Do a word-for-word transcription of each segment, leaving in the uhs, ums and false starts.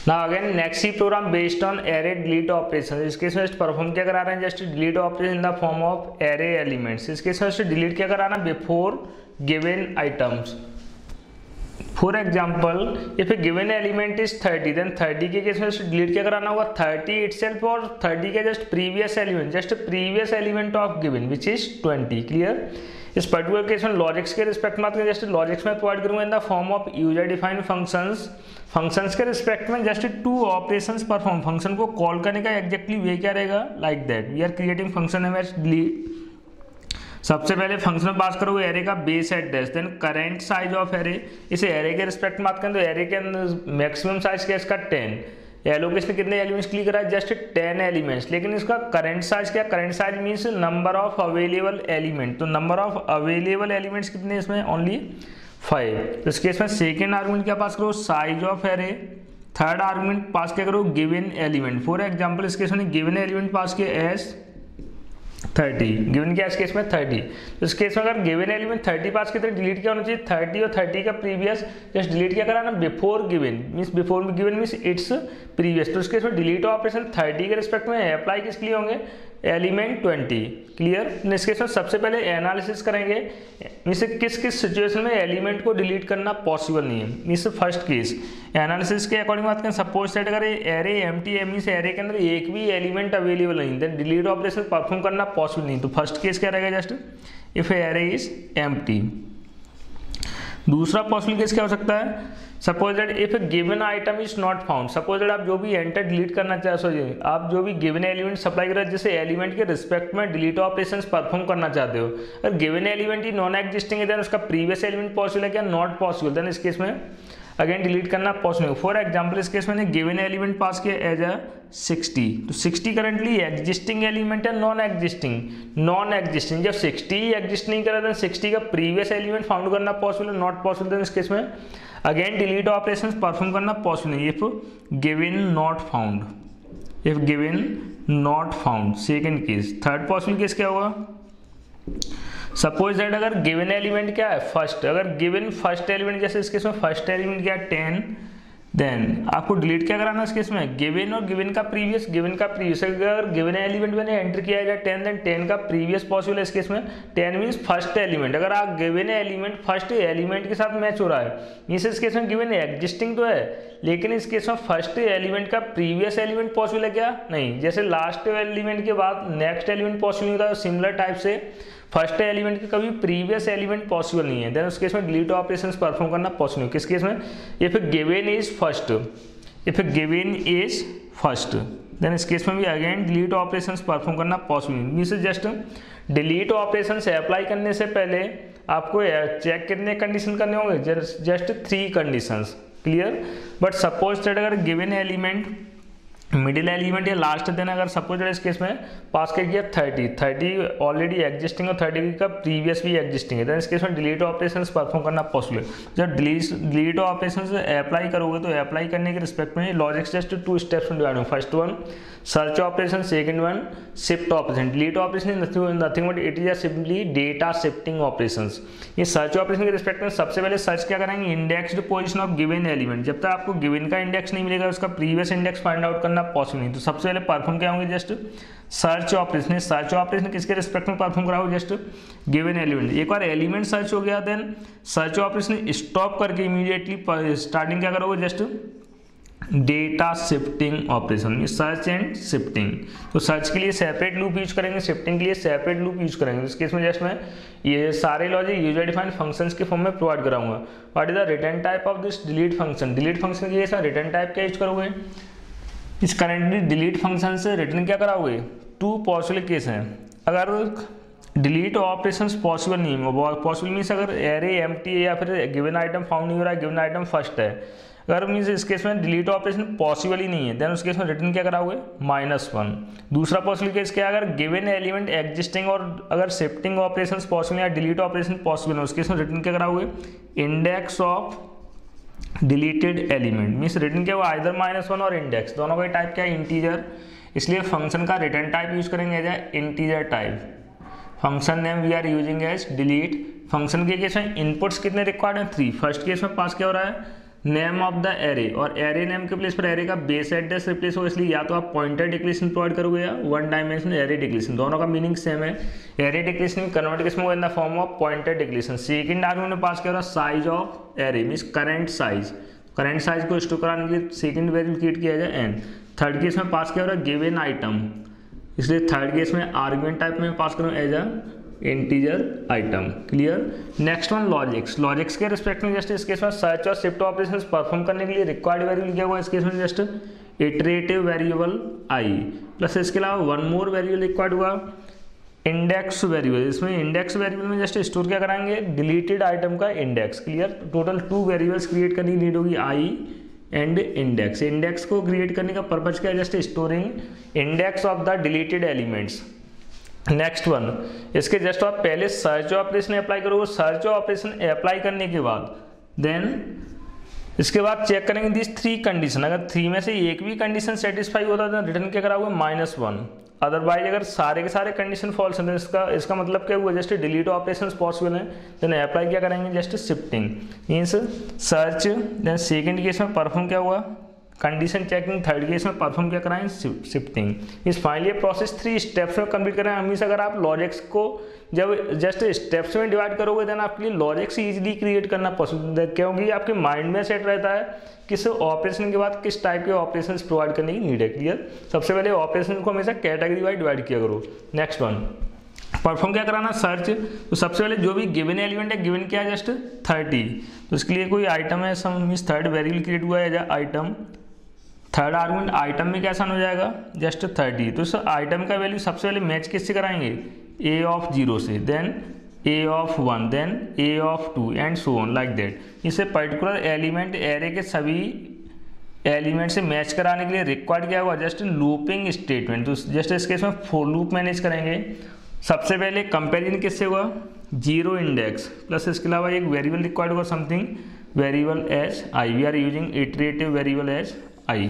ना again next C program based on array delete operation. इसके साथ परफॉर्म क्या करा रहे हैं, just delete operation in the form of array elements. इसके साथ डिलीट क्या कराना, before given items. For example if a given element is thirty, then thirty के केस में डिलीट क्या कराना होगा, थर्टी इटसेल्फ और थर्टी के just previous element, just previous element of given which is twenty. Clear. इस पर्टिकुलर केस में logics के रिस्पेक्ट में जस्ट लॉजिक्स में प्रोवाइड करूंगा in the form of user defined functions. Functions के रिस्पेक्ट में just two operations perform, function को call करने का एग्जैक्टली वे क्या रहेगा, like that we are creating function M H delete. सबसे पहले फंक्शन में पास करोगे एरे का base address, then current size of array. इसे एरे के रिस्पेक्ट में बात करें तो एरे के अंदर मैक्सिमम साइज क्या है इसका टेन। एलोकेशन ने कितने एलिमेंट्स क्लिक करा है, जस्ट टेन एलिमेंट्स। लेकिन इसका करंट साइज क्या, current size means number of available element. तो नंबर ऑफ अवेलेबल एलिमेंट्स कितने इसमें, ओनली फाइव। तो इस केस में सेकेंड आर्गुमेंट क्या पास करो, size of array. Third argument pass क्या करो, गिवन एलिमेंट। फॉर एग्जाम्पल इस केस में गिवन एलिमेंट पास किया एस थर्टी, गिवन क्या इस केस में थर्टी। तो इस केस में अगर गिवन एलिमेंट थर्टी पास की तो डिलीट क्या होना चाहिए, थर्टी और थर्टी का प्रीवियस, जस्ट डिलीट क्या कराना, before given means before given means it's previous. तो इस केस में डिलीट ऑपरेशन थर्टी के रिस्पेक्ट में अप्लाई किसके लिए होंगे, एलिमेंट ट्वेंटी। क्लियर। इस केस में सबसे पहले एनालिसिस करेंगे मीन्स किस किस सिचुएशन में एलिमेंट को डिलीट करना पॉसिबल नहीं है। मीन्स फर्स्ट केस एनालिसिस के अकॉर्डिंग बात करें, सपोज सेट अगर एरे एम्प्टी है मीन्स एरे के अंदर एक भी एलिमेंट अवेलेबल नहीं, देन डिलीट ऑपरेशन परफॉर्म करना पॉसिबल नहीं। तो फर्स्ट केस क्या रहेगा, just if array is empty. दूसरा पॉसिबल केस क्या हो सकता है, suppose that if given item is not found. Suppose that आप जो भी एंटर डिलीट करना चाहते सोचिए, आप जो भी गिवन एलिमेंट सप्लाई कर रहे हैं, जैसे एलिमेंट के रिस्पेक्ट में डिलीट ऑपरेशंस परफॉर्म करना चाहते हो, अगर गिवन एलिमेंट ही नॉन एग्जिस्टिंग है, देन उसका प्रीवियस एलिमेंट पॉसिबल है क्या, नॉट पॉसिबल। देन इस केस में अगेन डिलीट करना पॉसिबल। फॉर एग्जाम्पल इस केस मैंने गिवन एलिमेंट पास किया एज अ सिक्सटी। तो सिक्सटी करंटली एग्जिस्टिंग एलिमेंट है, नॉन एग्जिस्टिंग, नॉन एग्जिस्टिंग। जब सिक्सटी एग्जिस्ट नहीं करा, देन सिक्सटी का प्रीवियस एलिमेंट फाउंड करना पॉसिबल है, नॉट पॉसिबल। देन इस केस में अगेन डिलीट ऑपरेशन परफॉर्म करना पॉसिबल नहीं, if given not found, if given not found. Second case. Third possible case क्या होगा, सपोज दैट अगर गिवन एलिमेंट क्या है, फर्स्ट, अगर गिवन फर्स्ट एलिमेंट जैसे इस केस में फर्स्ट एलिमेंट क्या है टेन, देन आपको डिलीट क्या कराना है इस केस में, गिवन और गिवन का प्रीवियस, गिवन का प्रीवियस। अगर गिवन एलिमेंट मैंने एंटर किया है टेन, देन टेन का प्रीवियस पॉसिबल है इस केस में, टेन मींस फर्स्ट एलिमेंट। अगर आप गिवन एलिमेंट फर्स्ट एलिमेंट के साथ मैच हो रहा है मींस इस केस में गिवन एग्जिस्टिंग तो है, लेकिन इस केस में फर्स्ट एलिमेंट का प्रीवियस एलिमेंट पॉसिबल है क्या, नहीं। जैसे लास्ट एलिमेंट के बाद नेक्स्ट एलिमेंट पॉसिबल नहीं होता, सिमिलर टाइप से फर्स्ट एलिमेंट के कभी प्रीवियस एलिमेंट पॉसिबल नहीं है, देन उस केस में डिलीट ऑपरेशंस परफॉर्म करना पॉसिबल है। किस केस में, if given is first, if given is first, then इस केस में भी अगेन डिलीट ऑपरेशंस परफॉर्म करना पॉसिबल नहीं। Means just delete operations apply करने से पहले आपको चेक कितने कंडीशन करने होंगे, just three conditions. Clear. But suppose that अगर गिवन एलिमेंट मिडिल एलिमेंट या लास्ट, देन अगर सपोज इस केस में पास कर किया थर्टी, थर्टी ऑलरेडी एग्जिस्टिंग और थर्टी का प्रीवियस भी एग्जिस्टिंग है, देन इस केस में डिलीट ऑपरेशंस परफॉर्म करना पॉसिबल है। जब डिलीट डिलीट ऑपरेशंस अप्लाई करोगे तो अप्लाई करने के रिस्पेक्ट में लॉजिक्स जस्ट टू स्टेप्स में डिवाइड होंगे। First one search operation, second one shift operation. Delete operation nothing but it is a simply data shifting operations. ये सर्च ऑपरेशन के respect में सबसे पहले सर्च क्या करेंगे, indexed position of given element. जब तक आपको गिवन का इंडेक्स नहीं मिलेगा, उसका प्रीवियस इंडेक्स फाइंड आउट करना पॉसिबल नहीं। तो सबसे पहले परफॉर्म क्या होंगे, just search operation. Search operation किसके रिस्पेक्ट में परफॉर्म कराओ, जस्ट गिवन एलिमेंट। एक बार एलिमेंट सर्च हो गया, देन सर्च ऑपरेशन स्टॉप करके इमीडिएटली स्टार्टिंग क्या करोगे, just data shifting operation, search and shifting. तो सर्च के लिए सेपरेट लूप यूज करेंगे, शिफ्टिंग के लिए सेपरेट लूप यूज करेंगे। इस केस में जस्ट मैं ये सारे लॉजिक यूजर डिफाइंड फंक्शंस के फॉर्म में प्रोवाइड कराऊंगा। What is the return type of this delete function. Delete function के लिए रिटर्न टाइप क्या यूज करोगे, इस करेंटली डिलीट फंक्शन से रिटर्न क्या कराओगे, टू पॉसिबल केस हैं। अगर डिलीट ऑपरेशंस पॉसिबल नहीं है, पॉसिबल मीन्स अगर एरे एम्प्टी है या फिर गिवन आइटम फाउंड नहीं हो रहा है, गिवन आइटम फर्स्ट है, अगर मीन्स इस केस में डिलीट ऑपरेशन पॉसिबल ही नहीं है, देन उस केस में रिटर्न क्या कराओगे, माइनस वन। दूसरा पॉसिबल केस क्या है, अगर गिवन एलिमेंट एग्जिस्टिंग और अगर शिफ्टिंग ऑपरेशंस पॉसिबल या डिलीट ऑपरेशन पॉसिबल है, उस केस में रिटर्न क्या कराओगे, index of deleted element. Means return क्या हुआ, आइदर माइनस वन और इंडेक्स, दोनों का टाइप क्या है, इंटीजर। इसलिए फंक्शन का रिटर्न टाइप यूज करेंगे as a integer type. Function name we are using as delete. Function के केस में इनपुट्स कितने रिक्वायर्ड हैं, थ्री। फर्स्ट केस में पास क्या हो रहा है, नेम ऑफ द एरे, और एरे नेम के प्लेस पर एरे का बेस एड्रेस रिप्लेस हो, इसलिए या तो आप पॉइंटर डिक्लेरेशन प्रोवाइड करोगे या वन डायमेंशन एरे डिक्लेरेशन, दोनों का मीनिंग सेम है। एरे डिक्लेरेशन कन्वर्ट किस में in the form of pointer declaration. Second argument में पास किया size of array means current size, current size को स्टोर कराने के लिए सेकंड वेरिएबल क्रिएट किया जाए एन। थर्ड केस में पास किया गिवन आइटम, इसलिए थर्ड केस में आर्गुमेंट टाइप में पास करूँ as a integer item. Clear. Next one logics. Logics के रिस्पेक्ट में जस्ट इस केस में सर्च और शिफ्ट ऑपरेशंस परफॉर्म करने के लिए रिक्वायर्ड वेरिएबल क्या हुआ इस केस में just iterative variable I, plus इसके अलावा वन मोर वेरिएबल रिक्वायर्ड हुआ इंडेक्स वेरिएबल। इसमें इंडेक्स वेरिएबल में जस्ट स्टोर क्या कराएंगे डिलीटेड आइटम का index. Clear. Total two variables create करने की नीड होगी आई एंड इंडेक्स। इंडेक्स को क्रिएट करने का पर्पज क्या है just storing index of the deleted elements. Next one, इसके जस्ट आप पहले सर्च ऑपरेशन अप्लाई करोगे, सर्च ऑपरेशन अप्लाई करने के बाद देन इसके बाद चेक करेंगे दिस थ्री कंडीशन, अगर थ्री में से एक भी कंडीशन सेटिस्फाई होता है तो रिटर्न क्या करा हुआ माइनस वन, अदरवाइज अगर सारे के सारे कंडीशन फॉल्स हैं तो इसका इसका मतलब क्या हुआ जस्ट डिलीट ऑपरेशन पॉसिबल है, देन अप्लाई क्या करेंगे just shifting means search, then second case में परफॉर्म क्या हुआ कंडीशन चेकिंग, थर्ड केस में परफॉर्म क्या कराएं शिफ्टिंग। इस फाइनली प्रोसेस थ्री स्टेप्स में कंप्लीट करें। हमेशा अगर आप लॉजिक्स को जब जस्ट स्टेप्स में डिवाइड करोगे देन आपके लिए लॉजिक्स इजीली क्रिएट करना पॉसिबल है, क्योंकि आपके माइंड में सेट रहता है किस ऑपरेशन के बाद किस टाइप के ऑपरेशंस प्रोवाइड करने की नीड है। क्लियर। सबसे पहले ऑपरेशन को हमेशा कैटेगरी वाइज डिवाइड किया करो। नेक्स्ट वन परफॉर्म क्या कराना सर्च, तो सबसे पहले जो भी गिवन एलिमेंट है गिवन क्या है जस्ट थर्टी, तो इसके लिए कोई आइटम है some means third variable create हुआ है as item, third argument item में क्या सन हो जाएगा जस्ट थर्टी, तो इस आइटम का वैल्यू सबसे पहले मैच किससे कराएंगे ए ऑफ जीरो से, then A of one, then A of two and so on like that. इसे पर्टिकुलर एलिमेंट एरे के सभी एलिमेंट से मैच कराने के लिए रिक्वायर्ड क्या हुआ जस्ट लूपिंग स्टेटमेंट, तो जस्ट इस केस में फॉर लूप मैनेज करेंगे। सबसे पहले कंपेरिजन किससे हुआ जीरो इंडेक्स, प्लस इसके अलावा एक वेरिएबल रिक्वायर्ड हुआ something variable as I, we are using iterative variable as I.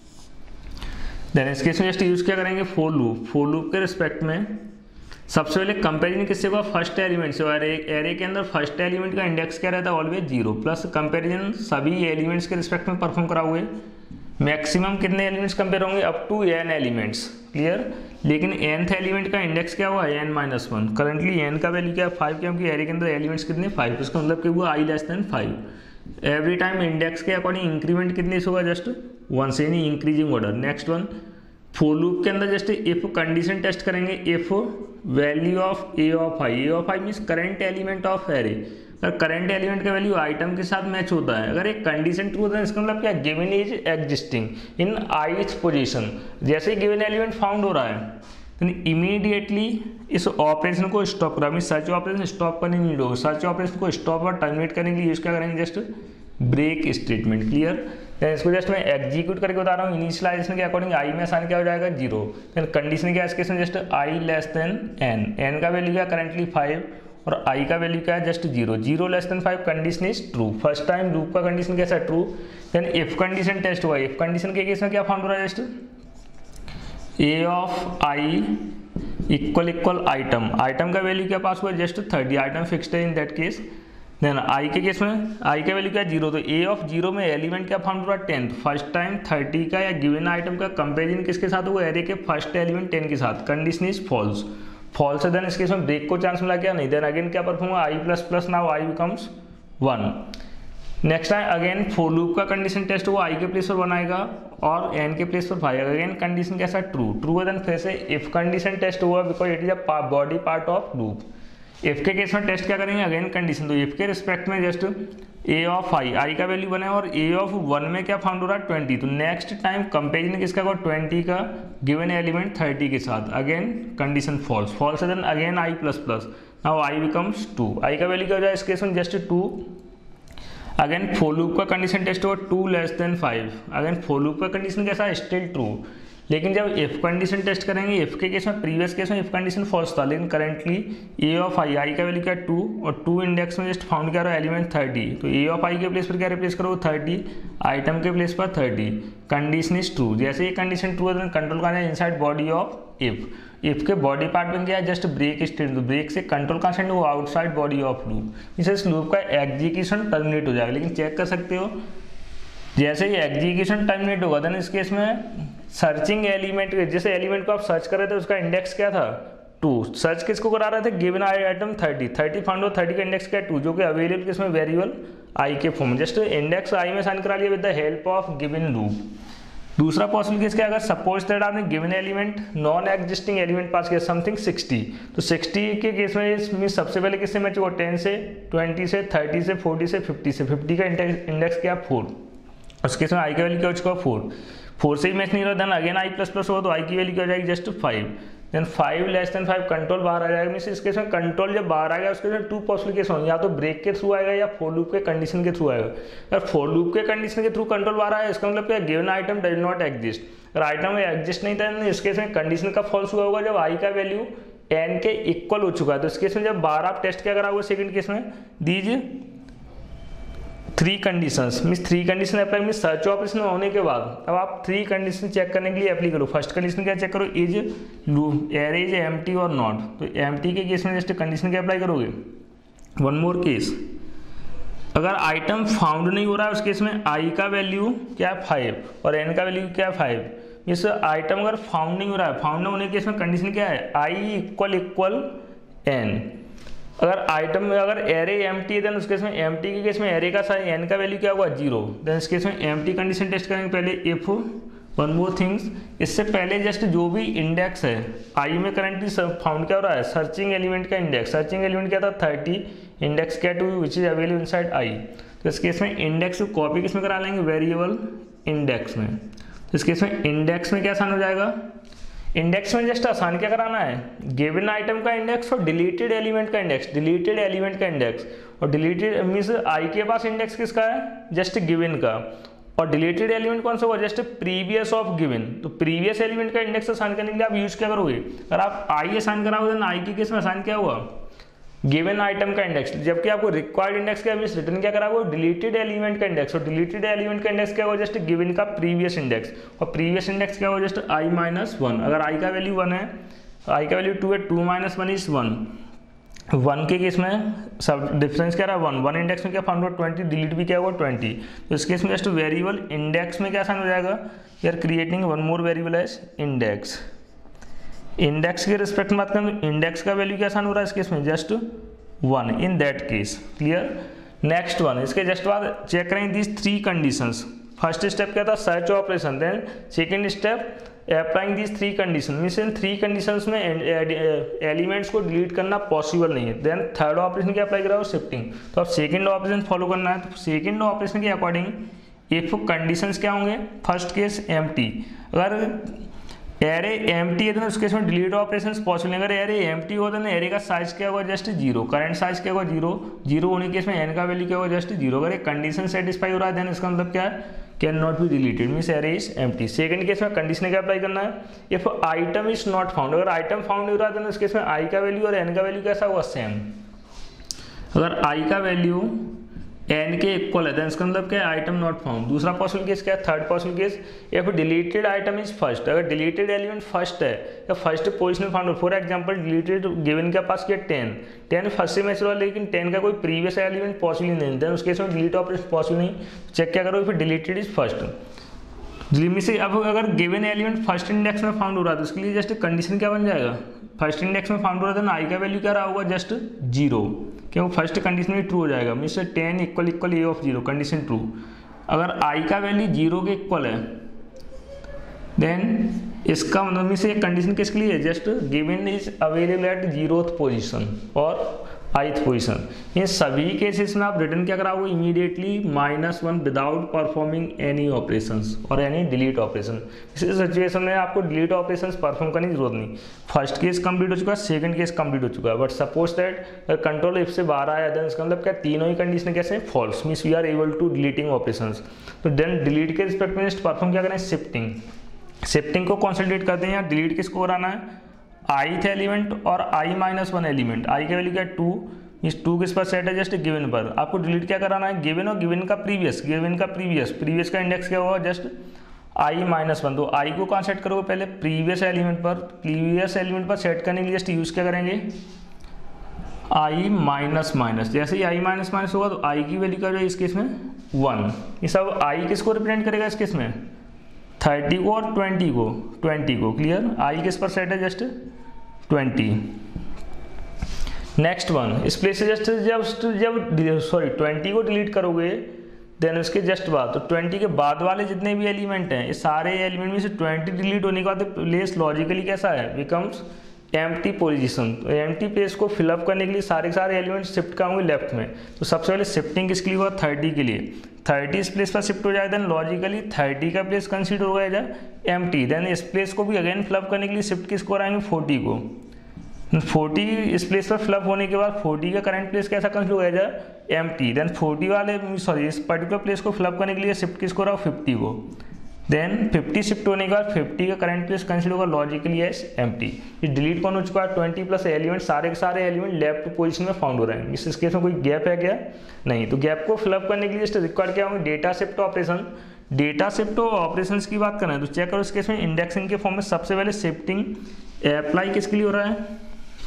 Then इस केस में जस्ट यूज क्या करेंगे फॉर लूप, फॉर लूप के रिस्पेक्ट में सबसे पहले कंपैरिजन किससे हुआ फर्स्ट एलिमेंट से, और एरे के अंदर फर्स्ट एलिमेंट का इंडेक्स क्या रहता है ऑलवेज जीरो, प्लस कंपैरिजन सभी एलिमेंट्स के रिस्पेक्ट में परफॉर्म कराओगे। मैक्सिमम कितने एलिमेंट्स कंपेयर होंगे up to N elements. Clear. लेकिन एनथ एलिमेंट का इंडेक्स क्या हुआ N minus one, currently N का वैल्यू क्या है फाइव, क्योंकि एरे के अंदर एलिमेंट्स कितने फाइव, इसका मतलब क्या हुआ I less than five. Every time index के अकॉर्डिंग इंक्रीमेंट कितने से होगा जस्ट वन से, यानी increasing order. Next one for loop के अंदर जस्ट इफ कंडीशन टेस्ट करेंगे, if value of A of I, A of I means current element of array, अगर करंट एलिमेंट का वैल्यू आइटम के साथ मैच होता है, अगर एक कंडीशन ट्रू होता है इसका मतलब क्या given is existing in ith position, जैसे ही गिवन एलिमेंट फाउंड हो रहा है तो इमीडिएटली इस ऑपरेशन को स्टॉप करा, मीन सर्च ऑपरेशन स्टॉप करने नहीं होगा, सर्च ऑपरेशन को स्टॉप और टर्मिनेट करने के लिए यूज क्या करेंगे जस्ट ब्रेक स्टेटमेंट। क्लियर। इसको जस्ट मैं एग्जीक्यूट करके बता रहा हूँ, इनिशियलाइजेशन के अकॉर्डिंग आई में आसानी क्या हो जाएगा जीरो, देन कंडीशन क्या है इसके इसमें just I less than N, N का वैल्यू क्या करंटली फाइव और आई का वैल्यू क्या है just zero, zero less than five condition is true. First time loop का कंडीशन कैसा है true, then if condition test हुआ, इफ कंडीशन के केस में क्या फाउंड हो रहा है just A of I equal equal item, item का वैल्यू क्या पास हुआ जस्ट थर्टी, आइटम फिक्स्ड है in that case. Then I के केस में आई का वैल्यू क्या जीरो, तो ए ऑफ जीरो में एलिमेंट क्या फाउंड हो रहा है टेन, फर्स्ट टाइम थर्टी का या गिवन आइटम का कंपेरिजन किसके साथ हुआ एरे के फर्स्ट एलिमेंट टेन के साथ, कंडीशन इज फॉल्स, फॉल्स है। देन इस केस में ब्रेक को चांस मिला क्या नहीं, देन अगेन क्या परफॉर्म हुआ I plus plus now I becomes one. Next time again for loop का कंडीशन टेस्ट हुआ, आई के प्लेस पर वन आएगा और एन के प्लेस पर फाइव, अगेन कंडीशन कैसा ट्रू, ट्रू है। देन फिर से इफ कंडीशन टेस्ट हुआ because it is a body part of loop. If के केस में टेस्ट क्या करेंगे अगेन कंडीशन, तो इफ के रिस्पेक्ट में just A of I, I का वैल्यू वन है और ए ऑफ वन में क्या फाउंड हो रहा है ट्वेंटी, तो नेक्स्ट टाइम कंपेरिजन किसका होगा ट्वेंटी का गिवन एलिमेंट थर्टी के साथ, अगेन कंडीशन फॉल्स, फॉल्स है। Then again I plus plus now I becomes two, I का वैल्यू क्या हो जाए इस केस में just two. Again for loop का कंडीशन टेस्ट हुआ two less than five, again for loop का कंडीशन कैसा है स्टिल ट्रू। लेकिन जब इफ कंडीशन टेस्ट करेंगे, इफ के केस में प्रीवियस केस में इफ कंडीशन फॉल्स था, लेकिन currently A of I, I का वैल्यू क्या टू और टू इंडेक्स में जस्ट फाउंड क्या रहा एलिमेंट थर्टी, तो ए ऑफ आई के प्लेस पर क्या रिप्लेस करो थर्टी, आइटम के प्लेस पर थर्टी, कंडीशन इज ट्रू। जैसे ये कंडीशन ट्रू है तो कंट्रोल कहाँ है inside body of if, if के बॉडी पार्ट में क्या है जस्ट ब्रेक स्टेट, तो ब्रेक से कंट्रोल कहाँ से वो आउटसाइड बॉडी ऑफ लूप, इस लूप का एग्जीक्यूशन टर्मिनेट हो जाएगा। लेकिन चेक कर सकते हो जैसे ही एग्जीक्यूशन टर्मिनेट होगा देन इस केस में सर्चिंग एलिमेंट, जैसे एलिमेंट को आप सर्च कर रहे थे उसका इंडेक्स क्या था टू, सर्च किसको करा रहे थे given item thirty, thirty found और थर्टी का इंडेक्स क्या है टू, जो कि अवेलेबल किसमें वेरिएबल आई के फॉर्म, जस्ट इंडेक्स आई में साइन करा लिया with the help of given loop. दूसरा पॉसिबल केस क्या, अगर सपोज दैट आपने given element non existing element pass किया समथिंग सिक्सटी, तो सिक्सटी के केस में इसमें सबसे पहले किससे मैच हुआ टेन से, ट्वेंटी से, थर्टी से, फोर्टी से, फिफ्टी से, फिफ्टी का इंडेक्स क्या फोर, उस केस में आई का वैल्यू क्या हो चुका फोर, फोर से ही मैच नहीं रहा then again I plus plus हो तो आई की वैल्यू क्या हो जाएगी just five, then five less than five control बाहर आ जाएगा। मीन्स इस केस में कंट्रोल जब बाहर आ गया उसके में टू पॉसिबल केस होंगे, या तो ब्रेक के थ्रू आएगा या फोर लूप के कंडीशन के थ्रू आएगा। अगर फोर लूप के कंडीशन के थ्रू कंट्रोल बाहर आया इसका मतलब क्या given item does not exist, अगर आइटम एग्जिस्ट नहीं था इस केस में कंडीशन का फॉल्स हुआ होगा जब आई का वैल्यू एन के इक्वल हो चुका है। तो इस केस में जब बार आप टेस्ट क्या करा होगा सेकंड केस में दीजिए three conditions, means three condition apply, means search operation होने के बाद अब आप थ्री कंडीशन चेक करने के लिए अप्लाई करो। फर्स्ट कंडीशन क्या चेक करो, इज एरे इज एम्प्टी और नॉट, तो एम्प्टी के केस में जस्ट कंडीशन क्या अप्लाई करोगे। वन मोर केस, अगर आइटम फाउंड नहीं हो रहा है उस केस में आई का वैल्यू क्या है फाइव और एन का वैल्यू क्या है फाइव, मीन्स आइटम अगर फाउंड नहीं हो रहा है, फाउंड होने के केस में कंडीशन क्या है आई इक्वल इक्वल एन। अगर आइटम में अगर एरे एम्प्टी है देन उस केस में एम्प्टी के केस में एरे का साइन एन का वैल्यू क्या होगा जीरो, देन इस केस में एम्प्टी कंडीशन टेस्ट करेंगे पहले इफ वन मोर थिंग्स, इससे पहले जस्ट जो भी इंडेक्स है आई में करंटली फाउंड क्या हो रहा है सर्चिंग एलिमेंट का इंडेक्स, सर्चिंग एलिमेंट क्या था थर्टी, इंडेक्स क्या two which is available inside I, तो इस केस में इंडेक्स को कॉपी किस में करा लेंगे वेरिएबल इंडेक्स में, तो इस केस में इंडेक्स में क्या आसान हो जाएगा, इंडेक्स में जस्ट आसान क्या कराना है गिवन आइटम का इंडेक्स और डिलीटेड एलिमेंट का इंडेक्स, डिलीटेड एलिमेंट का इंडेक्स और डिलीटेड मीन्स आई के पास इंडेक्स किसका है जस्ट गिवन का, और डिलीटेड एलिमेंट कौन सा होगा जस्ट प्रीवियस ऑफ गिवन, तो प्रीवियस एलिमेंट का इंडेक्स आसान करने के लिए आप यूज क्या करोगे, अगर आप आई आसान कराओगे देन आई के केस में आसान क्या हुआ गिवन आइटम का इंडेक्स, जबकि आपको रिक्वायर्ड इंडेक्स क्या मीन्स रिटर्न क्या करा वो डिलीटेड एलिमेंट का इंडेक्स, और डिलीटेड एलिमेंट का इंडेक्स क्या होगा जस्ट गिवन का प्रीवियस इंडेक्स, और प्रीवियस इंडेक्स क्या होगा जस्ट आई माइनस वन, अगर आई का वैल्यू वन है आई का वैल्यू टू है, two minus one is one, one के केस में सब डिफरेंस क्या रहा वन, वन इंडेक्स में क्या फाउंड हुआ ट्वेंटी, डिलीट भी क्या हुआ ट्वेंटी, तो इस केस में जस्ट वेरिएबल इंडेक्स में क्या आसान हो जाएगा यार creating one more variable as index, index के रिस्पेक्ट में बात करें तो इंडेक्स का वैल्यू क्या आसान हो रहा है इस केस में just one in that case, clear. Next one, इसके जस्ट बाद चेक करेंगे these three conditions, first step क्या था search operation, then second step applying these three condition, means in three conditions में एलिमेंट्स को डिलीट करना possible नहीं है, देन थर्ड ऑपरेशन क्या अप्लाई करा शिफ्टिंग, तो अब सेकंड ऑपरेशन फॉलो करना है, तो सेकंड ऑपरेशन के अकॉर्डिंग इफ कंडीशंस क्या होंगे फर्स्ट केस एम्प्टी, अगर एरे एम्प्टी है तो उस केस में डिलीट ऑपरेशंस पॉसिबल नहीं, अगर एरे एम्प्टी होता है एरे का साइज क्या होगा जस्ट जीरो, करंट साइज क्या होगा जीरो, जीरो होने के केस में एन का वैल्यू क्या होगा जस्ट जीरो, अगर एक कंडीशन सेटिस्फाई हो रहा है देन इसका मतलब क्या है can not be deleted means array is empty. Second case में कंडीशन क्या अप्लाई करना है if item is not found, अगर आइटम फाउंड हो रहा है देन उस केस में आई का वैल्यू और एन का वैल्यू कैसा होगा सेम, अगर आई का वैल्यू एन के इक्वल है देन इसका मतलब क्या है आइटम नॉट फाउंड। दूसरा पॉसिबल केस क्या है third possible case if deleted item is first, अगर डिलीटेड एलिमेंट फर्स्ट है या first position found, for example deleted given के पास किया टेन, टेन फर्स्ट से मैच हुआ लेकिन टेन का कोई प्रीवियस एलिमेंट पॉसिबल नहीं, देन उस केस में डिलीट ऑपरेशन पॉसिबल नहीं, चेक क्या करो फिर डिलीटेड इज फर्स्ट लिमिट से। अब अगर गिवन एलिमेंट फर्स्ट इंडेक्स में फाउंड हो रहा है तो उसके लिए जस्ट कंडीशन क्या बन जाएगा फर्स्ट इंडेक्स में फाउंड हो रहा था ना आई का वैल्यू क्या रहा होगा जस्ट जीरो, क्यों फर्स्ट कंडीशन भी ट्रू हो जाएगा means ten equal equal A of zero condition true. अगर आई का वैल्यू जीरो के इक्वल है देन इसका मतलब मीन्स ये कंडीशन किसके लिए just given is available at zeroth position और आइथ पोजिशन, इन सभी केसेस में आप रिटर्न क्या कराओगे immediately minus one without performing any operations और एनी डिलीट ऑपरेशन। इस सिचुएशन में आपको डिलीट ऑपरेशंस परफॉर्म करने की जरूरत नहीं, फर्स्ट केस कंप्लीट हो चुका है सेकंड केस कंप्लीट हो चुका है, but suppose that control if से बाहर आया देन इसका मतलब क्या तीनों ही कंडीशन कैसे false means we are able to deleting operations, तो देन डिलीट के रिस्पेक्ट में परफॉर्म क्या करें शिफ्टिंग, शिफ्टिंग को कॉन्संट्रेट करते हैं या डिलीट किसको कराना है आईथ एलिमेंट और I minus one element, I का वैल्यू क्या है टू, इस टू किस पर सेट है जस्ट गिवन पर, आपको डिलीट क्या कराना है गिवन और गिवन का प्रीवियस, गिवन का प्रीवियस, प्रीवियस का इंडेक्स क्या होगा जस्ट आई माइनस वन, तो आई को कहाँ सेट करोगे पहले प्रीवियस एलिमेंट पर, प्रीवियस एलिमेंट पर सेट करने के लिए जस्ट यूज क्या करेंगे आई माइनस माइनस, जैसे ही आई माइनस माइनस होगा तो आई की वैल्यू क्या हो जाएगी इस केस में वन। ये सब आई किसको रिप्रेजेंट करेगा इस केस में, थर्टी को और ट्वेंटी को, ट्वेंटी को। क्लियर, आई किस पर सेट है, जस्ट ट्वेंटी। नेक्स्ट वन, इस प्लेस से जस्ट जब जब सॉरी ट्वेंटी को डिलीट करोगे देन उसके जस्ट बाद, तो ट्वेंटी के बाद वाले जितने भी एलिमेंट हैं, ये सारे एलिमेंट में से ट्वेंटी डिलीट होने के बाद प्लेस लॉजिकली कैसा है, बिकम्स एम्प्टी पोजीशन। तो एम्प्टी प्लेस को फिलअप करने के लिए सारे सारे एलिमेंट शिफ्ट का होंगे लेफ्ट में। तो सबसे पहले शिफ्टिंग किसके लिए हुआ, थर्टी के लिए। थर्टी इस प्लेस पर शिफ्ट हो जाए देन लॉजिकली थर्टी का प्लेस कंसीडर हो जाए एम्प्टी। देन इस प्लेस को भी अगेन फिलअप करने के लिए शिफ्ट किसको कराएंगे, फोर्टी को। फोर्टी इस प्लेस पर फिलअप होने के बाद फोर्टी का करंट प्लेस कैसा कंसीडर हो जाए, एम्प्टी। देन फोर्टी वाले सॉरी इस पर्टिकुलर प्लेस को फिलअप करने के लिए शिफ्ट किसको रहा, फिफ्टी को। देन फिफ्टी शिफ्ट होने के बाद फिफ्टी का करंट प्लेस कंसीडर होगा लॉजिकली एज एम्प्टी। ये डिलीट कौन हो चुका है, ट्वेंटी प्लस एलिमेंट, सारे के सारे एलिमेंट लेफ्ट पोजीशन में फाउंड हो रहे हैं। इस केस में कोई गैप है क्या, नहीं। तो गैप को फिलअप करने के लिए रिक्वायर्ड क्या होंगे, data shift operation. Data shift operation की बात करें तो चेक करो इस केस में इंडेक्सिंग के फॉर्म में सबसे पहले शिफ्टिंग अप्लाई किसके लिए हो रहा है,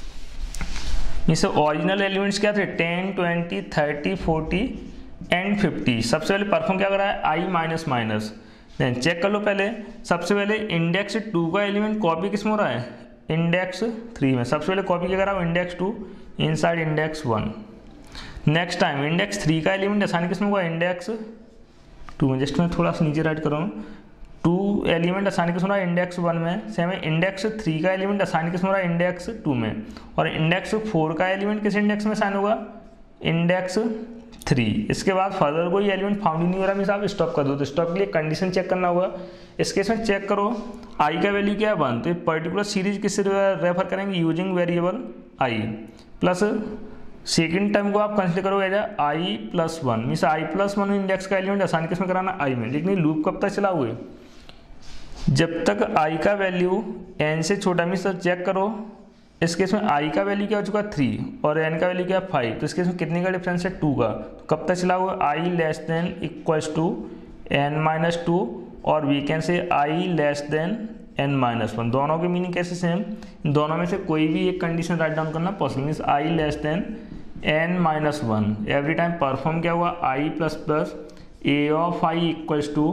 इसे ओरिजिनल एलिमेंट्स क्या थे, ten, twenty, thirty, forty and fifty. सबसे पहले परफॉर्म क्या कर रहा है, I minus minus. Then check कर लो पहले, सबसे पहले इंडेक्स टू का एलिमेंट कॉपी किस में हो रहा है, इंडेक्स थ्री में। सबसे पहले कॉपी क्या कर रहा हूँ, index two inside index one. Next time index three का एलिमेंट असाइन किस में हुआ, इंडेक्स टू में। जस्ट मैं थोड़ा सा नीचे राइट कर रहा हूँ, टू एलिमेंट असाइन किस में रहा है, इंडेक्स वन में। सेम है इंडेक्स थ्री का एलिमेंट असाइन किस में रहा है, इंडेक्स टू में। और इंडेक्स फोर का एलिमेंट किस इंडेक्स में असाइन होगा, इंडेक्स थ्री। इसके बाद फर्दर कोई एलिमेंट फाउंड ही नहीं हो रहा, मीन्स आप स्टॉप कर दो। तो स्टॉप के लिए कंडीशन चेक करना होगा। इस केस में चेक करो आई का वैल्यू क्या है, वन। तो पर्टिकुलर सीरीज किससे रेफर करेंगे, using variable I plus second term को आप कंसिडर करोगे as I plus one, means I plus one index का एलिमेंट असाइन किस में कराना, आई में। लेकिन लूप कब तक चलाओगे, जब तक आई का वैल्यू एन से छोटा। मीन्स चेक करो इस केस में आई का वैल्यू क्या हो चुका है, थ्री और एन का वैल्यू क्या है, फाइव। तो इस केस में कितने का डिफरेंस है, टू का। तो कब तक चलाओगे, I less than equals to N minus two, और we can say I less than N minus one. दोनों के मीनिंग कैसे सेम, दोनों में से कोई भी एक कंडीशन राइट डाउन करना possible. Means I less than N minus one. Every time perform क्या हुआ, I plus plus A of I equals to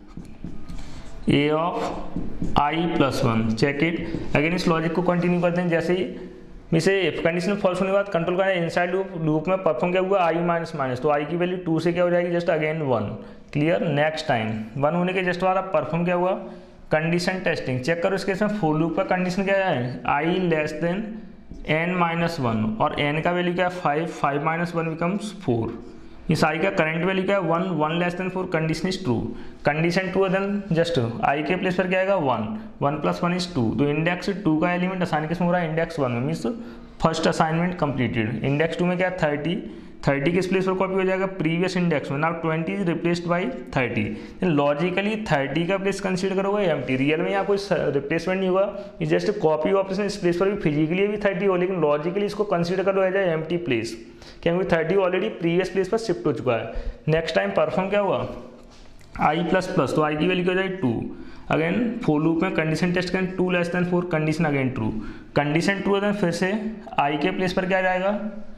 A of I plus one. Check it again, इस लॉजिक को continue करते हैं। जैसे ही इसे if condition false होने के बाद कंट्रोल करना है, इनसाइड लूप लूप में परफॉर्म क्या हुआ, आई माइनस माइनस। तो आई की वैल्यू टू से क्या हो जाएगी, just again one. Clear, next time one होने के जस्ट बाद परफॉर्म क्या हुआ, कंडीशन टेस्टिंग। चेक करो इसके इसमें फॉर लूप का कंडीशन क्या है, I less than N minus one, और एन का वैल्यू क्या है, five. Five minus one becomes four. इस आई का करंट वैल्यू क्या है, one. One less than four, condition is true. Condition true है देन जस्ट आई के प्लेस पर क्या आएगा, one. One plus one is two. तो इंडेक्स टू का एलिमेंट असाइन किस में हो रहा है, इंडेक्स वन में। Means first assignment completed. Index two में क्या है, थर्टी। थर्टी किस प्लेस पर कॉपी हो जाएगा, प्रीवियस इंडेक्स में। Now twenty is replaced by thirty. Logically thirty का प्लेस कंसीडर करोगे एम्प्टी। रियल में यहाँ कोई रिप्लेसमेंट नहीं हुआ, ये जस्ट कॉपी ऑपरेशन। इस प्लेस पर भी फिजिकली भी थर्टी हो, लेकिन लॉजिकली इसको कंसीडर करो एज ए एम्प्टी प्लेस, क्योंकि थर्टी ऑलरेडी प्रीवियस प्लेस पर शिफ्ट हो चुका है। नेक्स्ट टाइम परफॉर्म क्या हुआ, आई प्लस प्लस। तो आई की वैल्यू क्या हो जाएगी, टू। अगेन फोर लूप में कंडीशन टेस्ट करें, two less than four, condition again true. Condition true है देन फिर से आई के प्लेस पर क्या जाएगा,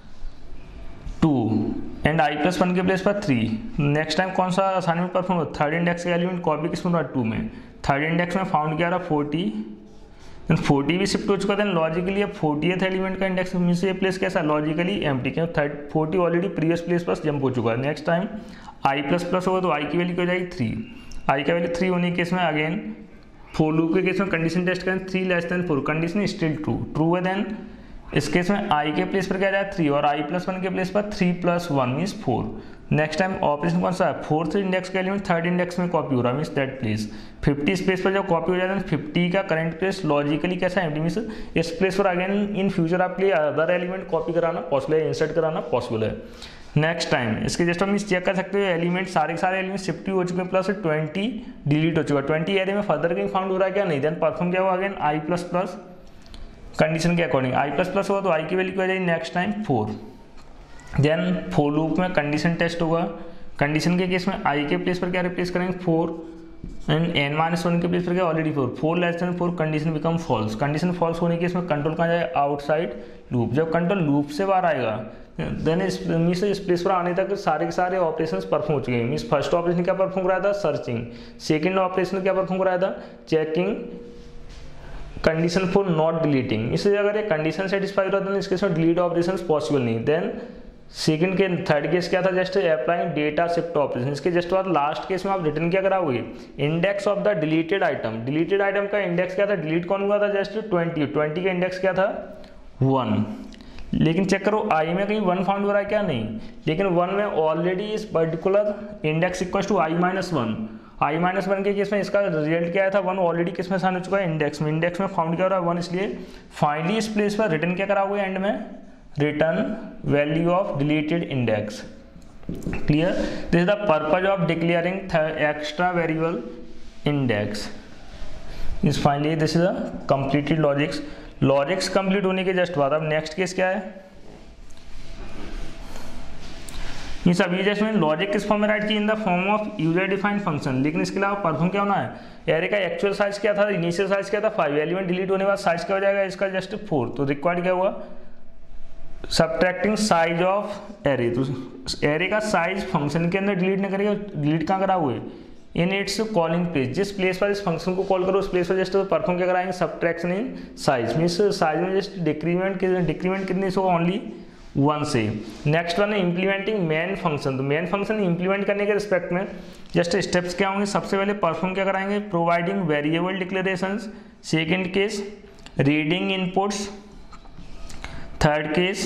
two, and I plus one के प्लेस पर थ्री। नेक्स्ट टाइम कौन सा असाइनमेंट परफॉर्म होगा, थर्ड इंडेक्स का एलिमेंट कॉपी किस में, टू में। थर्ड इंडेक्स में फाउंड किया रहा फोर्टी, देन फोर्टी भी शिफ्ट हो चुका था। लॉजिकली अब फोर्टीएथ एलिमेंट का इंडेक्स मीन्स ये प्लेस कैसा, लॉजिकली एम्प्टी, क्योंकि third forty already previous place पर जंप हो चुका है। Next time I plus plus होगा तो आई की वैल्यू क्या हो जाएगी, थ्री। आई का वैल्यू थ्री होने के केस में अगेन फोर लूप के केस में कंडीशन टेस्ट करें, three less than four, condition still true. True है देन इस केस में आई के प्लेस पर क्या जाए, थ्री, और आई प्लस वन के प्लेस पर three plus one means four. Next time operation कौन सा है, फोर्थ इंडेक्स का एलिमेंट थर्ड इंडेक्स में कॉपी हो रहा है, means that place. Fifty space पर जब कॉपी हो जाता है फिफ्टी का करंट प्लेस लॉजिकली कैसा है, मीन्स इस प्लेस पर अगेन इन फ्यूचर आपके लिए अदर एलिमेंट कॉपी कराना पॉसिबल है, इंसर्ट कराना पॉसिबल है। नेक्स्ट टाइम इसके जस्ट हम चेक कर सकते हो एलिमेंट सारे के सारे एलिमेंट शिफ्ट हो चुके हैं, प्लस ट्वेंटी डिलीट हो चुका है। ट्वेंटी एरिया में फर्दर कहीं फाउंड हो रहा है क्या, नहीं। देन परफॉर्म क्या हुआ, again I plus plus condition के अकॉर्डिंग आई प्लस प्लस होगा तो आई की वैल्यू क्या हो जाएगी, next time four. Then for loop में कंडीशन टेस्ट होगा, कंडीशन के केस में आई के प्लेस पर क्या रिप्लेस करेंगे, four, and n minus one के प्लेस पर क्या already four, four less than four condition become false, condition false होने के इसमें कंट्रोल कहाँ जाएगा आउटसाइड लूप, जब कंट्रोल लूप से बाहर आएगा देन इस मीन्स इस प्लेस पर आने तक सारे के सारे ऑपरेशंस परफॉर्म हो चुके हैं। मीन्स फर्स्ट ऑपरेशन क्या परफॉर्म कराया था सर्चिंग, सेकंड ऑपरेशन क्या परफॉर्म कराया था checking condition for not deleting, इससे अगर ये कंडीशन सेटिस्फाई होता है तो इसके साथ डिलीट ऑपरेशंस पॉसिबल नहीं। देन सेकंड के थर्ड केस क्या था just applying data shift operation, इसके जस्ट बाद लास्ट केस में आप रिटर्न क्या कराओगे index of the deleted item, deleted item का इंडेक्स क्या था डिलीट कौन हुआ था जस्ट ट्वेंटी, ट्वेंटी का इंडेक्स क्या था वन, लेकिन चेक करो आई में कहीं वन फाउंड हो रहा है क्या नहीं, लेकिन वन में ऑलरेडी इस particular index equal to I minus one, I minus one के केस में इसका रिजल्ट क्या आया था वन, ऑलरेडी किस में साइन हो चुका है इंडेक्स में, इंडेक्स में फाउंड क्या हो रहा है वन, इसलिए फाइनली इस प्लेस पर रिटर्न क्या कराओगे एंड में return value of deleted index. Clear, this is the purpose of declaring extra variable index is finally this is the completed logics. Logics complete होने के जस्ट बाद अब नेक्स्ट केस क्या है, मीन्स अभी जस्ट मैंने लॉजिक किस फॉर्म में राइट की in the form of user defined function, लेकिन इसके अलावा परफॉर्म क्या होना है, एरे का एक्चुअल साइज क्या था इनिशियल साइज क्या था फाइव, एलिमेंट डिलीट होने के बाद साइज क्या हो जाएगा इसका जस्ट फोर, तो रिक्वायर्ड क्या हुआ सब्ट्रैक्टिंग साइज ऑफ एरे, तो एरे का साइज फंक्शन के अंदर डिलीट नहीं करेगा, डिलीट कहाँ करा हुए इन इट्स कॉलिंग प्लेस, जिस प्लेस पर इस फंक्शन को कॉल करो उस प्लेस पर जस्ट परफॉर्म क्या कराएंगे subtraction in size, means size में जस्ट डिक्रीमेंट डिक्रीमेंट कितने से ओनली वन से। नेक्स्ट वन है इंप्लीमेंटिंग मेन फंक्शन, तो मेन फंक्शन इंप्लीमेंट करने के रिस्पेक्ट में जस्ट स्टेप्स क्या होंगे, सबसे पहले परफॉर्म क्या कराएंगे providing variable declarations, second case reading inputs, third case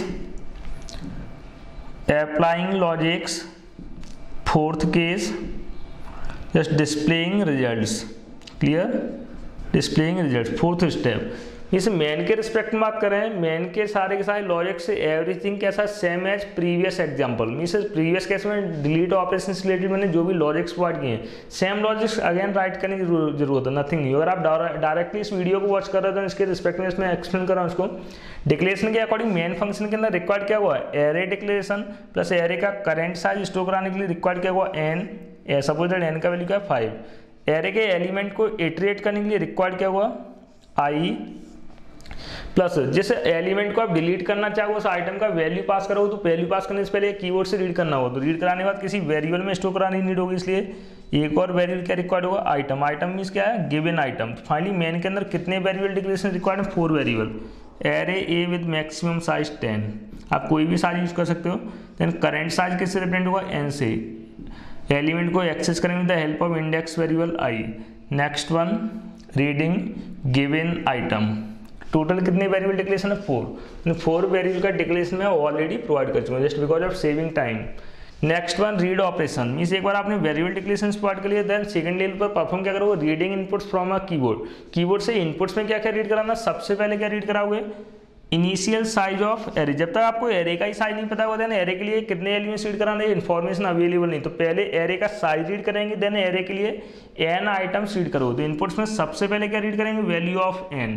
applying logics, fourth case just displaying results. Clear, displaying results fourth step. इस मेन के रिस्पेक्ट में बात करें, मेन के सारे के सारे लॉजिक से एवरीथिंग कैसा same as previous example, means previous case में डिलीट ऑपरेशन से रिलेटेड मैंने जो भी लॉजिक्स प्रोवाइड किए हैं सेम लॉजिक्स अगेन राइट करने की जरूरत है, नथिंग नहीं। अगर आप डायरेक्टली इस वीडियो को वॉच कर रहे हो तो इसके रिस्पेक्ट में इसमें एक्सप्लेन कर रहा हूँ उसको। डिक्लेरेशन के अकॉर्डिंग मेन फंक्शन के अंदर रिक्वायर्ड क्या हुआ एरे डिक्लेरेशन प्लस एरे का करेंट साइज स्टोर कराने के लिए रिक्वायर्ड क्या हुआ एन, सपोज दैट एन का वैल्यू क्या है फाइव, एरे के एलिमेंट को इटरेट करने के लिए रिक्वायर्ड क्या हुआ आई, प्लस जिस एलिमेंट को आप डिलीट करना चाहो उस आइटम का वैल्यू पास करो, तो वैल्यू पास करने से पहले कीवर्ड से रीड करना होगा, तो रीड कराने के बाद किसी वेरिएबल में स्टोर कराने की नीड होगी, इसलिए एक और वेरिएबल क्या रिक्वायर्ड होगा आइटम, आइटम मीन्स क्या है गिवन आइटम। फाइनली मेन के अंदर कितने वेरिएबल डिक्लेरेशन रिक्वायर्ड है four variable, array A with maximum size ten, आप कोई भी साइज यूज कर सकते हो। देन करेंट साइज किससे रिप्रेजेंट होगा एन से, एलिमेंट को एक्सेस करेंगे with the help of index variable I. Next one reading given item, total कितने वेरिएबल डिक्लेरेशन है फोर, फोर वेरिएबल का डिक्लेरेशन में ऑलरेडी प्रोवाइड कर चुका हूँ just because of saving time. Next one read operation, means एक बार आपने वेरिएबल डिक्लेरेशन प्रोवाइड कर लिया देन सेकंड लेवल पर परफॉर्म क्या करोगे reading inputs from a keyboard, keyboard से इनपुट्स में क्या क्या रीड कराना, सबसे पहले क्या रीड कराओगे इनिशियल साइज ऑफ एरे, जब तक आपको एरे का ही साइज नहीं पता होगा देन एरे के लिए कितने एलिमेंट्स रीड कराना है इन्फॉर्मेशन अवेलेबल नहीं, तो पहले एरे का साइज रीड करेंगे देन एरे के लिए एन आइटम्स रीड करोगे, तो इनपुट्स में सबसे पहले क्या रीड करेंगे वैल्यू ऑफ एन।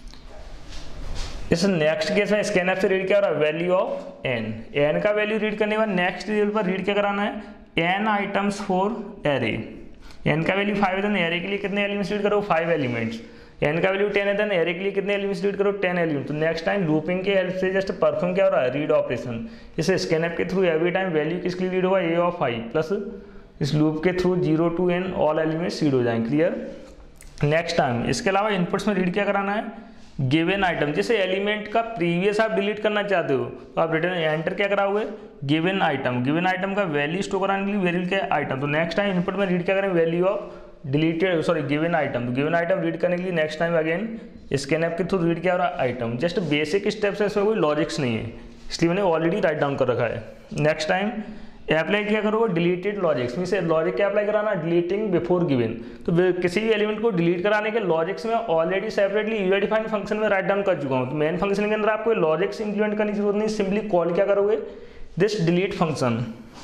इस नेक्स्ट केस में स्कैनर से रीड क्या हो रहा है वैल्यू ऑफ एन, एन का वैल्यू रीड करने के बाद नेक्स्ट लेवल पर रीड क्या कराना है n items for array, n का वैल्यू फाइव है देन एरे के लिए कितने एलिमेंट्स रीड करो फाइव एलिमेंट्स, एन का वैल्यू टेन है देन एरे के लिए कितने एलिमेंट्स रीड करो टेन एलिमेंट। तो नेक्स्ट टाइम लूपिंग के हेल्प से जस्ट परफॉर्म क्या हो रहा है रीड ऑपरेशन, इस स्कैनर के थ्रू एवरी टाइम वैल्यू किसके लिए रीड होगा ए ऑफ आई, प्लस इस लूप के through zero to n all elements read हो जाएंगे। क्लियर, नेक्स्ट टाइम इसके अलावा इनपुट्स में रीड क्या कराना है गिवन आइटम, जैसे एलिमेंट का प्रीवियस आप डिलीट करना चाहते हो तो आप रिटर्न एंटर क्या कराओगे गिवन आइटम, गिवन आइटम का वैल्यू स्टोर कराने के लिए वेरिएबल क्या आइटम, तो नेक्स्ट टाइम इनपुट में रीड क्या करें value of deleted sorry given item, तो गिवन आइटम रीड करने के लिए नेक्स्ट टाइम अगेन स्कैनएप के थ्रू रीड क्या हो रहा है आइटम, जस्ट बेसिक स्टेप्स है, इसमें कोई लॉजिक्स नहीं है इसलिए मैंने ऑलरेडी राइट डाउन कर रखा है। नेक्स्ट टाइम अप्लाई क्या करोगे डिलीटेड लॉजिक्स, मीन से लॉजिक क्या अप्लाई कराना डिलीटिंग बिफोर गिवन, तो किसी भी एलिमेंट को डिलीट कराने के लॉजिक्स में already separately user defined function में राइट डाउन कर चुका हूँ, तो मेन फंक्शन के अंदर आपको लॉजिक्स इंप्लीमेंट करने की जरूरत नहीं, सिंपली कॉल क्या करोगे this delete function.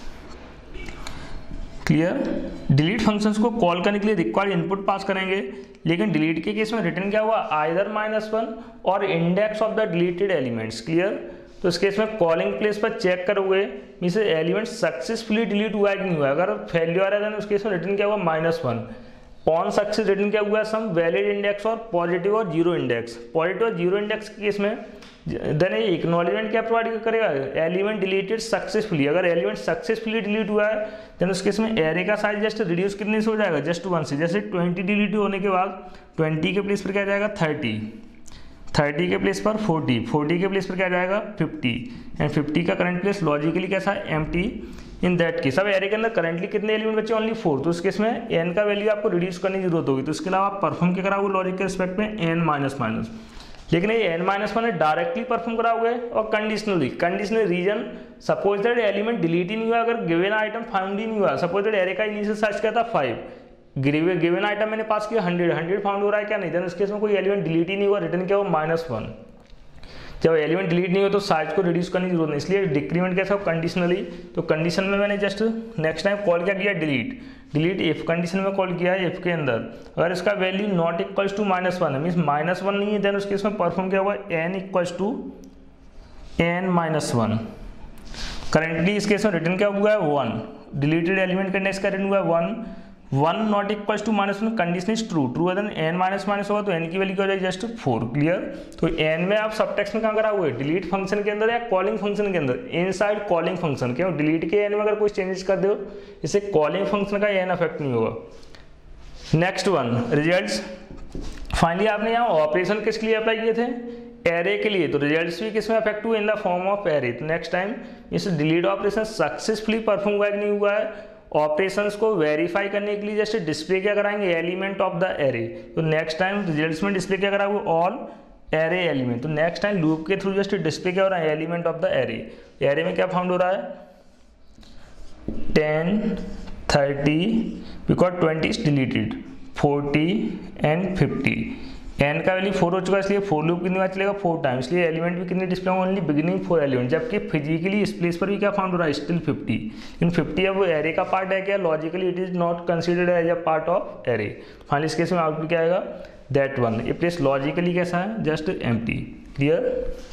Clear, delete functions को कॉल करने के लिए रिक्वायर्ड इनपुट पास करेंगे, लेकिन डिलीट के केस में रिटर्न क्या हुआ आइदर माइनस वन और index of the deleted elements. Clear, तो इस केस में कॉलिंग प्लेस पर चेक करोगे मीन्स एलिमेंट सक्सेसफुली डिलीट हुआ है कि नहीं हुआ, अगर फेल्यूर है देन उस केस में रिटर्न क्या हुआ minus one, on success return क्या हुआ है, सम वैलिड इंडेक्स और पॉजिटिव और जीरो इंडेक्स। पॉजिटिव और जीरो इंडेक्स के केस में देन ये एक्नॉलेजमेंट क्या प्रोवाइड करेगा, एलिमेंट डिलीटेड सक्सेसफुली। अगर एलिमेंट सक्सेसफुली डिलीट हुआ है देन उस केस में एरे का साइज जस्ट रिड्यूस कितने से हो जाएगा, जस्ट वन से। जैसे ट्वेंटी डिलीट होने के बाद ट्वेंटी के प्लेस पर क्या जाएगा थर्टी, थर्टी के प्लेस पर फोर्टी, फोर्टी के प्लेस पर क्या जाएगा फिफ्टी, एंड फिफ्टी का करंट प्लेस लॉजिकली कैसा है एम्प्टी। इन दैट केस अब एरे के अंदर करंटली कितने एलिमेंट बचे, ओनली फोर, तो उस केस में एन का वैल्यू आपको रिड्यूस करने की जरूरत होगी। तो इसके अलावा आप परफॉर्म क्या कराओगे लॉजिक के रिस्पेक्ट में, एन माइनस माइनस। लेकिन ये n minus one directly perform कराओगे और conditionally. Conditional reason suppose that element delete ही नहीं हुआ, अगर गिवन आइटम फाउंड ही नहीं हुआ। सपोज दैट एरे का इनिशियल साइज क्या था फाइव, गिवन आइटम मैंने पास किया हंड्रेड, हंड्रेड फाउंड हो रहा है क्या नहीं, देन उस केस में कोई एलिमेंट डिलीट ही नहीं हुआ, रिटर्न क्या हुआ माइनस वन। जब एलिमेंट डिलीट नहीं हो तो साइज को रिड्यूस करने की जरूरत नहीं, इसलिए डिक्रीमेंट कैसा हो कंडीशनली। तो कंडीशन में मैंने जस्ट नेक्स्ट टाइम कॉल क्या किया डिलीट, डिलीट इफ कंडीशन में कॉल किया है। इफ के अंदर अगर इसका value not equals to minus one है, मीन्स माइनस वन नहीं है, देन उस केस में परफॉर्म क्या हुआ n equals to N minus one. Currently इस केस में रिटर्न क्या हुआ है वन, डिलीटेड एलिमेंट का इंडेक्स का रिटर्न हुआ है one, one not equals to minus one, condition is true, true है देन एन माइनस माइनस होगा तो एन की वैल्यू क्या हो जाएगी जस्ट फोर। क्लियर। तो एन में आप सब टेक्स्ट में कहाँ करा हुआ है, डिलीट फंक्शन के अंदर या कॉलिंग फंक्शन के अंदर, इनसाइड कॉलिंग फंक्शन। क्यों, डिलीट के एन में अगर कोई चेंजेस कर दो इससे कॉलिंग फंक्शन का एन अफेक्ट नहीं होगा। Next one results. फाइनली आपने यहाँ ऑपरेशन किसके लिए अप्लाई किए थे, एरे के लिए, तो रिजल्ट्स भी किसमें अफेक्ट हुए in the form of array. तो नेक्स्ट टाइम इस डिलीट ऑपरेशन सक्सेसफुली परफॉर्म हुआ है कि नहीं हुआ है, ऑपरेशंस को वेरीफाई करने के लिए जस्ट डिस्प्ले क्या कराएंगे, एलिमेंट ऑफ द एरे। तो नेक्स्ट टाइम रिजल्ट्स में डिस्प्ले क्या कराओगे, ऑल एरे एलिमेंट। तो नेक्स्ट टाइम लूप के थ्रू जस्ट डिस्प्ले क्या हो रहा है, element of the array. Array में क्या फाउंड हो रहा है ten, thirty, because twenty is deleted, forty and fifty. N का वैल्यू फोर हो चुका है इसलिए फोर लूप कितनी बार चलेगा, फोर टाइम, इसलिए एलिमेंट भी कितने डिस्प्ले होंगे, ओनली बिगिनिंग फोर एलिमेंट। जबकि फिजिकली इस प्लेस पर भी क्या फाउंड हो रहा है, स्टिल फिफ्टी। लेकिन फिफ्टी अब एरे का पार्ट है क्या, logically it is not considered as a part of array. Finally इस केस में आउटपुट क्या आएगा, दैट वन। ये प्लेस लॉजिकली कैसा है, जस्ट एम्प्टी। क्लियर।